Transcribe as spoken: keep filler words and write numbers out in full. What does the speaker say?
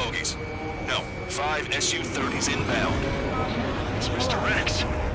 bogeys. No, five S U thirties inbound. It's Mister Rex.